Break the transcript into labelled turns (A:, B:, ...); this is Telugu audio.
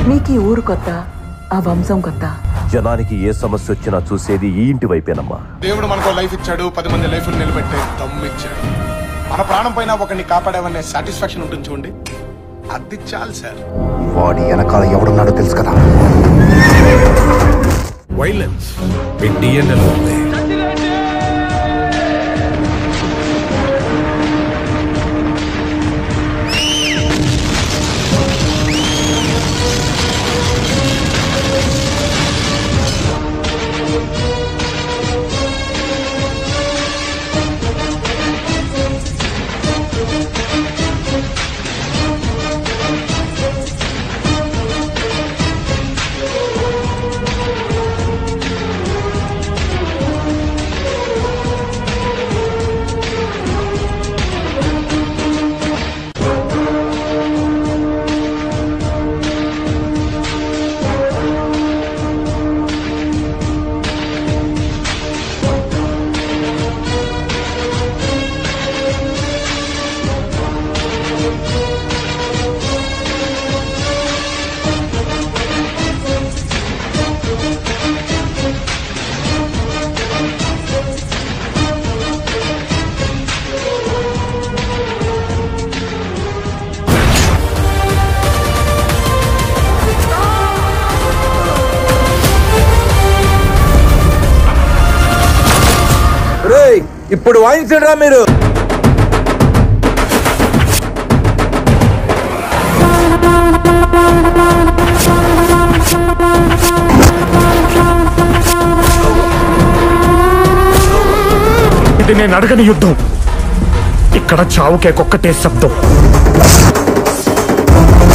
A: మీకు ఈ ఊరు కొత్త, ఆ వంశం కొత్త.
B: జనానికి ఏ సమస్య వచ్చినా చూసేది ఈ ఇంటి వైపేనమ్మా.
C: దేవుడు మనకు లైఫ్ ఇచ్చాడు, 10 మంది లైఫ్ నిలబెట్టే దమ్ము ఇచ్చాడు. మన ప్రాణం పైన ఒకరిని కాపాడామనే సాటిస్ఫాక్షన్ ఉంటుంది చూడండి, అది చాలు సార్.
D: వాడి వెనకాల ఎవడున్నాడో తెలుసు కదా.
E: వైలెన్స్ మీ డిఎన్ఏలో ఉంది.
F: ఇప్పుడు వాయించరా మీరు.
G: ఇది నేను అడగని యుద్ధం. ఇక్కడ చావుకే ఒక్కటే శబ్దం.